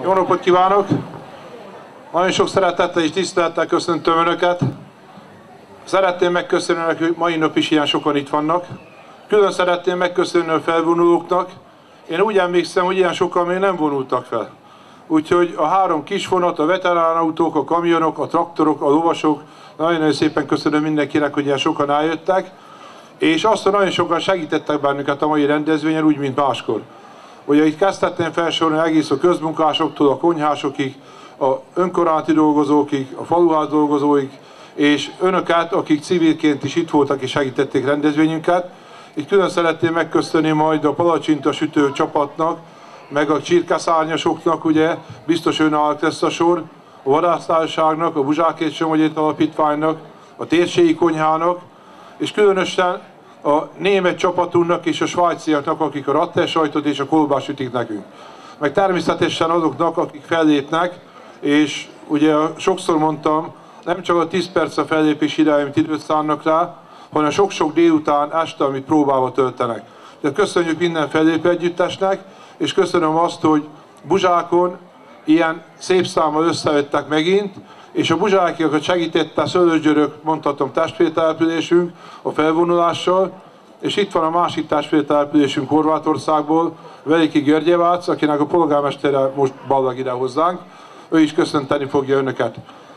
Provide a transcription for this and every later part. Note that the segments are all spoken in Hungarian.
Jó napot kívánok! Nagyon sok szeretettel és tisztelettel köszöntöm Önöket. Szeretném megköszönni Önöket, hogy mai nap is ilyen sokan itt vannak. Külön szeretném megköszönni a felvonulóknak. Én úgy emlékszem, hogy ilyen sokan még nem vonultak fel. Úgyhogy a 3 kisvonat, a veteránautók, a kamionok, a traktorok, a lovasok, nagyon-nagyon szépen köszönöm mindenkinek, hogy ilyen sokan eljöttek. És azt, hogy nagyon sokan segítettek bennünket a mai rendezvényen, úgy, mint máskor. Ugye itt kezdtettem felsorolni egész a közmunkásoktól, a konyhásokig, a önkormányzati dolgozókig, a faluház dolgozóig, és önöket, akik civilként is itt voltak és segítették rendezvényünket. Itt külön szeretném megköszönni majd a palacsinta sütő csapatnak, meg a csirkeszárnyasoknak, ugye, biztos önállók lesz a sor, a vadásztársaságnak, a Buzsák Somogyi Alapítványnak, a térségi konyhának, és különösen a német csapatunknak és a svájciaknak, akik a rattelsajtot és a kolbászt sütik nekünk. Meg természetesen azoknak, akik fellépnek, és ugye sokszor mondtam, nem csak a 10 perc a fellépés ideje, amit időt szánnak rá, hanem sok-sok délután, este, amit próbálva töltenek. De köszönjük minden fellépő együttesnek, és köszönöm azt, hogy Buzsákon ilyen szép számmal összejöttek megint, és a buzsákiakat segítette a Szőlősgyörök, mondhatom, testvértelepülésünk a felvonulással, és itt van a másik testvértelepülésünk Horvátországból, Veliki Györgyevác, akinek a polgármestere most ballag ide hozzánk, ő is köszönteni fogja önöket.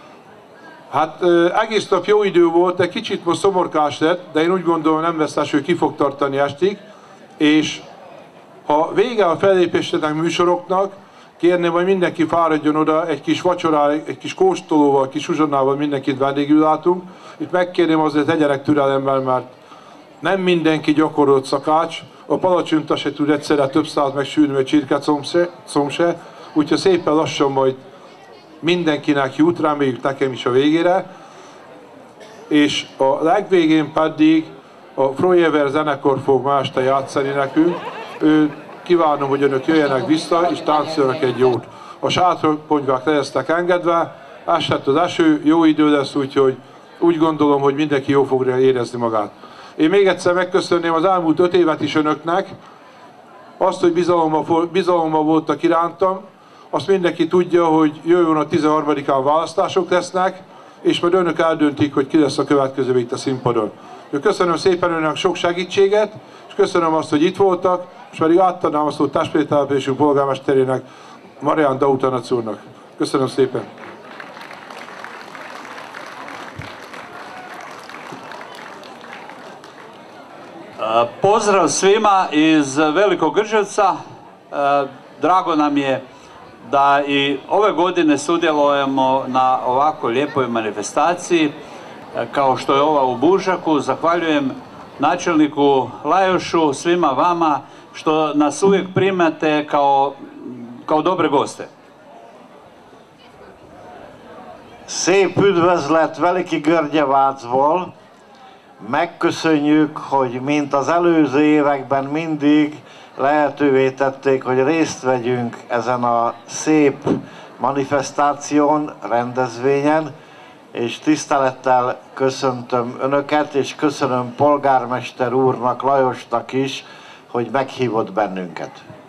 Hát egész nap jó idő volt, egy kicsit most szomorkás lett, de én úgy gondolom, nem vesztes, hogy ki fog tartani estig, és ha vége a fellépésnek műsoroknak, kérném, hogy mindenki fáradjon oda, egy kis vacsorára, egy kis kóstolóval, egy kis uzsonnával mindenkit vendégül látunk. Itt megkérném azért legyenek türelemmel, mert nem mindenki gyakorolt szakács. A palacsinta se tud egyszerre több száz megsűrni, vagy csirkecomb se. Úgyhogy szépen lassan majd mindenkinek jut, reméljük nekem is a végére. És a legvégén pedig a Freujever zenekar fog ma este játszani nekünk. Kívánom, hogy önök jöjjenek vissza, és táncoljanak egy jót. A sátorponyvák le lesznek engedve, esett az eső, jó idő lesz, úgyhogy úgy gondolom, hogy mindenki jól fogja érezni magát. Én még egyszer megköszönném az elmúlt 5 évet is önöknek, azt, hogy bizalommal voltak irántam, azt mindenki tudja, hogy jövőn a 13-án választások lesznek, és majd önök eldöntik, hogy ki lesz a következő itt a színpadon. Köszönöm szépen önöknek sok segítséget, és köszönöm azt, hogy itt voltak, és pedig átadnám azt a testvértelepülésünk polgármesterének, Marián Dautanac úrnak. Köszönöm szépen! Pozdrav svima iz Velikog Grđevca. Drago nam je da i ove godine sudjelujemo na ovako lijepoj manifestaciji kao što je ova u Bužaku. Zahvaljujem načelniku Lajošu, svima vama što nas uvijek primate kao dobre goste. Szép üdvözlet Veliki Görgyevácból. Megköszönjük, hogy mint az előző években mindig lehetővé tették, hogy részt vegyünk ezen a szép manifestáción, rendezvényen, és tisztelettel köszöntöm önöket, és köszönöm polgármester úrnak, Lajosnak is, hogy meghívott bennünket.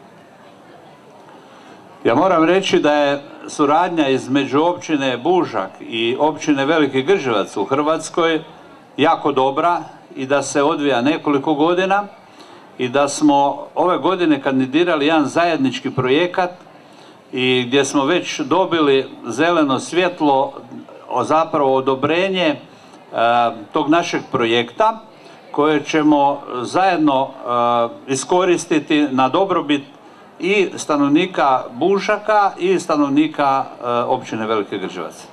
Ja moram reći da je suradnja između općine Bužak i općine Veliki Grđevac u Hrvatskoj jako dobra i da se odvija nekoliko godina i da smo ove godine kandidirali jedan zajednički projekat i gdje smo već dobili zeleno svjetlo, zapravo odobrenje tog našeg projekta koje ćemo zajedno iskoristiti na dobrobit i stanovnika Bužaka i stanovnika općine Veliki Grđevac.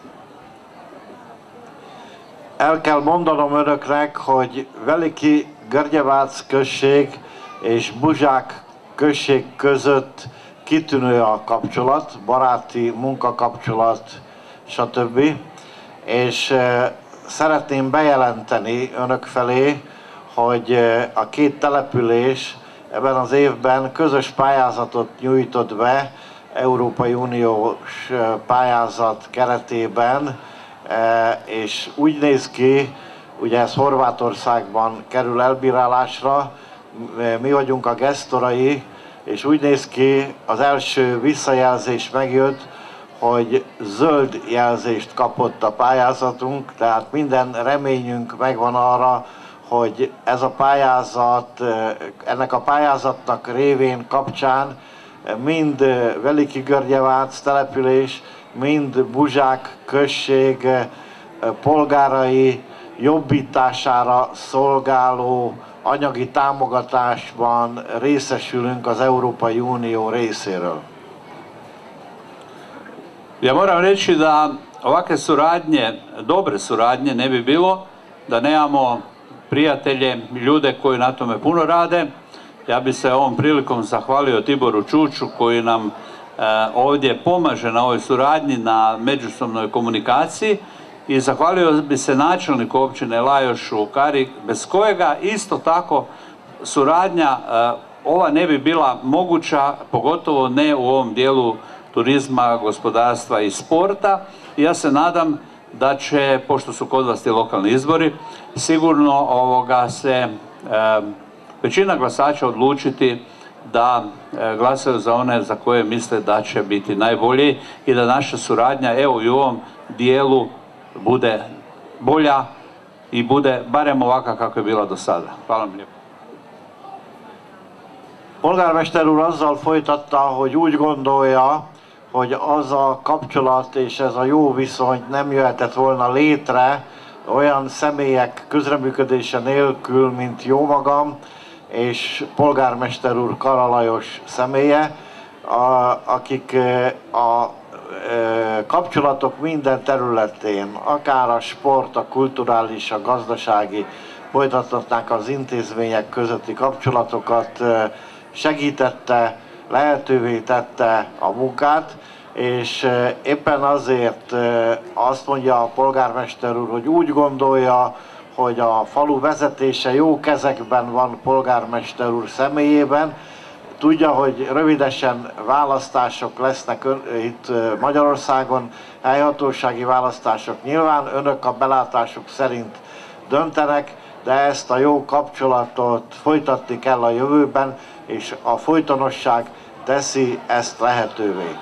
El kell mondanom önöknek, hogy Veliki Görgyevác község és Buzsák község között kitűnő a kapcsolat, baráti munkakapcsolat, stb. És szeretném bejelenteni önök felé, hogy a 2 település ebben az évben közös pályázatot nyújtott be, Európai Uniós pályázat keretében, és úgy néz ki, ugye ez Horvátországban kerül elbírálásra, mi vagyunk a gesztorai és úgy néz ki, az első visszajelzés megjött, hogy zöld jelzést kapott a pályázatunk, tehát minden reményünk megvan arra, hogy ez a pályázat, ennek a pályázatnak révén kapcsán mind Veliki-Görgyevác település, mind Buzsák község polgárai jobbítására szolgáló anyagi támogatásban részesülünk az Európai Unió részéről. Ja moram reći da ovakve suradnje, dobre suradnje ne bi bilo da nemamo prijatelje, ljude koji na tome puno rade. Ja bi se ovom prilikom zahvalio Tiboru Čuču koji nam ovdje pomaže na ovoj suradnji, na međusobnoj komunikaciji, i zahvalio bi se načelniku općine Lajošu Kari, bez kojega isto tako suradnja ova ne bi bila moguća, pogotovo ne u ovom dijelu turizma, gospodarstva i sporta. I ja se nadam da će, pošto su kod vas ti lokalni izbori, sigurno se većina glasača odlučiti da glasaju za one za koje misle da će biti najbolji i da naša suradnja evo i u ovom dijelu bude bolja i bude barem ovakva kako je bila do sada. Hvala vam lijepo. Polgármester úr azzal folytatta, hogy úgy gondolja, hogy az a kapcsolat és ez a jó viszony nem jöhetett volna létre olyan személyek közreműködése nélkül, mint jó magam és polgármester úr Kara Lajos személye, akik a kapcsolatok minden területén, akár a sport, a kulturális, a gazdasági, folytathatnák az intézmények közötti kapcsolatokat, segítette, lehetővé tette a munkát, és éppen azért azt mondja a polgármester úr, hogy úgy gondolja, hogy a falu vezetése jó kezekben van polgármester úr személyében. Tudja, hogy rövidesen választások lesznek itt Magyarországon, helyhatósági választások. Nyilván önök a belátásuk szerint döntenek, de ezt a jó kapcsolatot folytatni kell a jövőben, és a folytonosság teszi ezt lehetővé.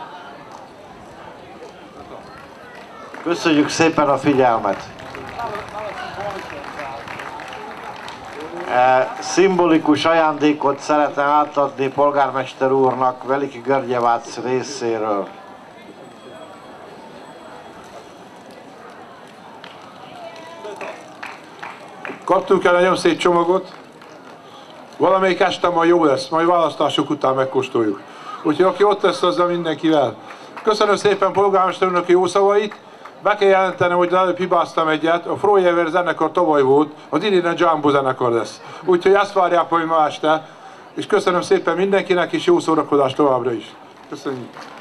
Köszönjük szépen a figyelmet! Szimbolikus ajándékot szeretne átadni polgármester úrnak Veliki-Görgyevác részéről. Kaptunk el nagyon szép csomagot. Valamelyik este majd jó lesz, majd választások után megkóstoljuk. Úgyhogy aki ott lesz, azzal mindenkivel. Köszönöm szépen polgármester úrnak jó szavait. Be kell jelentenem, hogy előbb hibáztam egyet. A Frojever zenekar tavaly volt, az idén a Jumbo zenekar lesz. Úgyhogy ezt várják majd ma este. És köszönöm szépen mindenkinek, és jó szórakozást továbbra is. Köszönjük.